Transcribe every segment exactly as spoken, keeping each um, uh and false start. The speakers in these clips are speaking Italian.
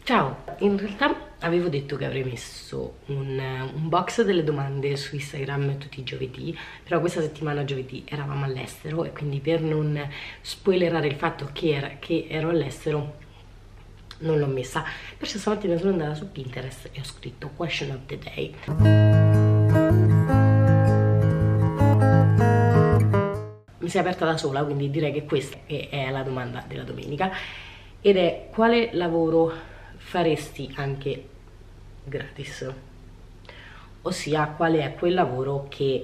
Ciao, in realtà avevo detto che avrei messo un, un box delle domande su Instagram tutti i giovedì, però questa settimana giovedì eravamo all'estero e quindi per non spoilerare il fatto che, era, che ero all'estero non l'ho messa. Perciò stamattina sono andata su Pinterest e ho scritto Question of the Day. Mi si è aperta da sola, quindi direi che questa è la domanda della domenica, ed è: quale lavoro faresti anche gratis? Ossia, qual è quel lavoro che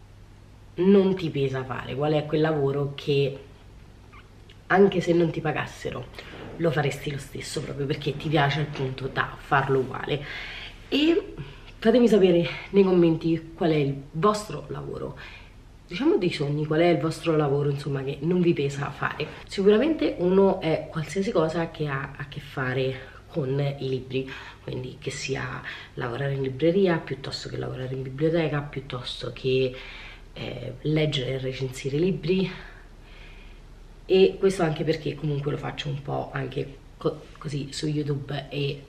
non ti pesa fare, qual è quel lavoro che anche se non ti pagassero lo faresti lo stesso, proprio perché ti piace al punto da farlo uguale. E fatemi sapere nei commenti qual è il vostro lavoro, diciamo dei sogni, qual è il vostro lavoro insomma che non vi pesa fare. Sicuramente uno è qualsiasi cosa che ha a che fare con i libri, quindi che sia lavorare in libreria piuttosto che lavorare in biblioteca, piuttosto che eh, leggere e recensire libri. E questo anche perché comunque lo faccio un po' anche co così su YouTube e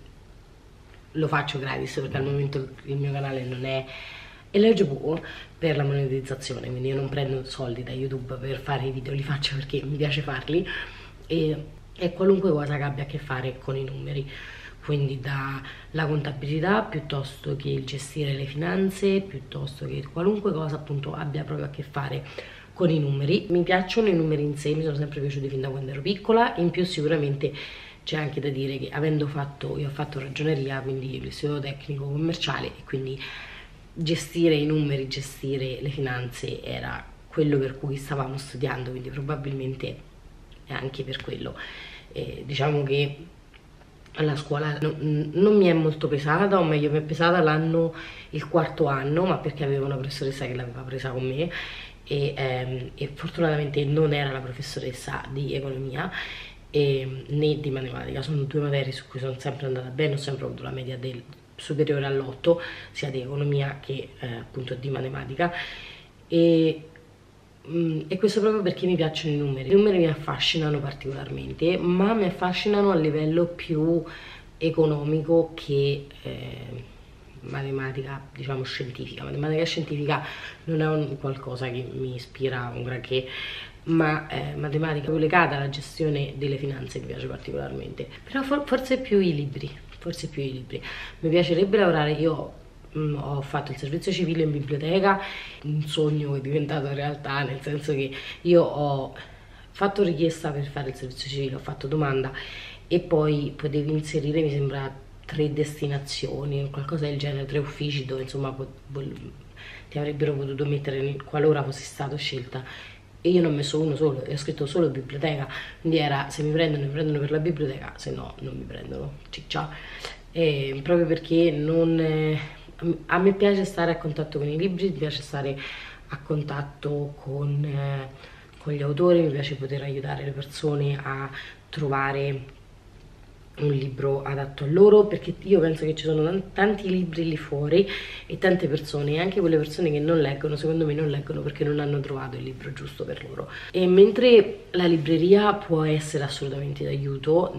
lo faccio gratis, perché al momento il mio canale non è eligible per la monetizzazione, quindi io non prendo soldi da YouTube per fare i video, li faccio perché mi piace farli, e, e qualunque cosa che abbia a che fare con i numeri, quindi dalla contabilità piuttosto che il gestire le finanze, piuttosto che qualunque cosa appunto abbia proprio a che fare con i numeri. Mi piacciono i numeri in sé, mi sono sempre piaciuti fin da quando ero piccola. In più sicuramente c'è anche da dire che avendo fatto, io ho fatto ragioneria, quindi l'istituto tecnico commerciale, e quindi gestire i numeri, gestire le finanze era quello per cui stavamo studiando, quindi probabilmente è anche per quello. Eh, diciamo che la scuola non, non mi è molto pesata, o meglio mi è pesata l'anno, il quarto anno, ma perché avevo una professoressa che l'aveva presa con me e, ehm, e fortunatamente non era la professoressa di economia e, né di matematica. Sono due materie su cui sono sempre andata bene, ho sempre avuto la media del superiore all'otto, sia di economia che eh, appunto di matematica, e e questo proprio perché mi piacciono i numeri. I numeri mi affascinano particolarmente, ma mi affascinano a livello più economico che eh, matematica, diciamo scientifica. Matematica scientifica non è un qualcosa che mi ispira un granché, ma eh, matematica legata alla gestione delle finanze mi piace particolarmente. Però for forse più i libri, forse più i libri. Mi piacerebbe lavorare, io Mm, ho fatto il servizio civile in biblioteca, un sogno che è diventato realtà, nel senso che io ho fatto richiesta per fare il servizio civile, ho fatto domanda e poi potevi inserire, mi sembra, tre destinazioni, qualcosa del genere, tre uffici dove insomma ti avrebbero potuto mettere qualora fossi stato scelta, e io ne ho messo uno solo e ho scritto solo biblioteca, quindi era: se mi prendono mi prendono per la biblioteca, se no non mi prendono, ciccia. E proprio perché non... Eh, a me piace stare a contatto con i libri, mi piace stare a contatto con, eh, con gli autori, mi piace poter aiutare le persone a trovare un libro adatto a loro, perché io penso che ci sono tanti libri lì fuori e tante persone, e anche quelle persone che non leggono, secondo me non leggono perché non hanno trovato il libro giusto per loro. E mentre la libreria può essere assolutamente d'aiuto,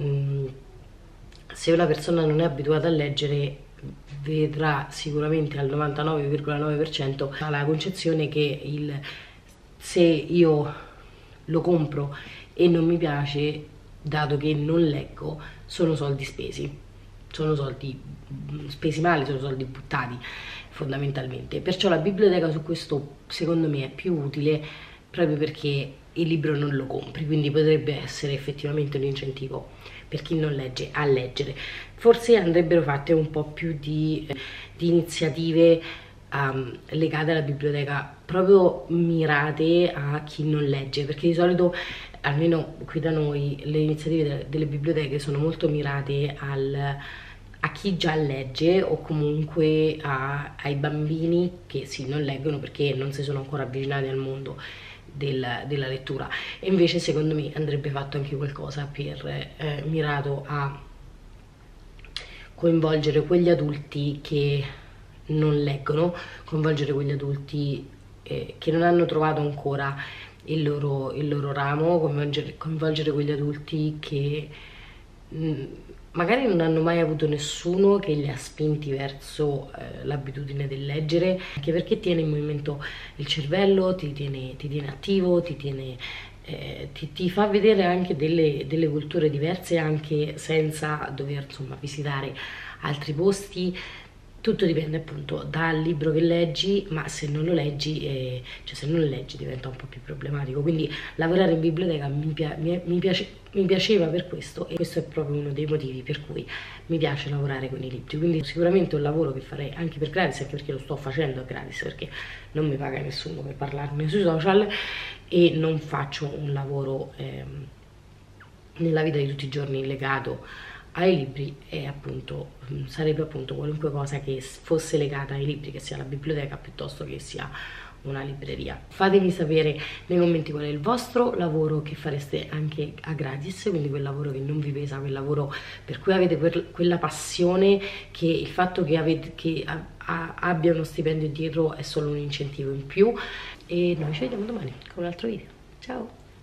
se una persona non è abituata a leggere vedrà sicuramente al novantanove virgola nove per cento la concezione che il, se io lo compro e non mi piace, dato che non leggo, sono soldi spesi, sono soldi spesi male, sono soldi buttati fondamentalmente. Perciò la biblioteca su questo secondo me è più utile, proprio perché il libro non lo compri, quindi potrebbe essere effettivamente un incentivo per chi non legge a leggere. Forse andrebbero fatte un po' più di, di iniziative um, legate alla biblioteca, proprio mirate a chi non legge, perché di solito, almeno qui da noi, le iniziative delle, delle biblioteche sono molto mirate al, a chi già legge, o comunque a, ai bambini che sì, non leggono perché non si sono ancora avvicinati al mondo Del, della lettura. E invece secondo me andrebbe fatto anche qualcosa per eh, mirato a coinvolgere quegli adulti che non leggono, coinvolgere quegli adulti eh, che non hanno trovato ancora il loro, il loro ramo, coinvolgere, coinvolgere quegli adulti che mh, magari non hanno mai avuto nessuno che li ha spinti verso eh, l'abitudine del leggere, anche perché tiene in movimento il cervello, ti tiene, ti tiene attivo, ti, tiene, eh, ti, ti fa vedere anche delle, delle culture diverse anche senza dover insomma visitare altri posti. Tutto dipende appunto dal libro che leggi, ma se non lo leggi, eh, cioè se non lo leggi diventa un po' più problematico. Quindi lavorare in biblioteca mi, pia mi, mi, piace mi piaceva per questo, e questo è proprio uno dei motivi per cui mi piace lavorare con i libri. Quindi sicuramente è un lavoro che farei anche per gratis, anche perché lo sto facendo a gratis, perché non mi paga nessuno per parlarne sui social e non faccio un lavoro ehm, nella vita di tutti i giorni legato ai libri, e appunto sarebbe appunto qualunque cosa che fosse legata ai libri, che sia la biblioteca piuttosto che sia una libreria. Fatemi sapere nei commenti qual è il vostro lavoro che fareste anche a gratis, quindi quel lavoro che non vi pesa, quel lavoro per cui avete quel, quella passione, che il fatto che, avete, che a, a, abbia uno stipendio dietro è solo un incentivo in più. E noi ci vediamo domani con un altro video. Ciao!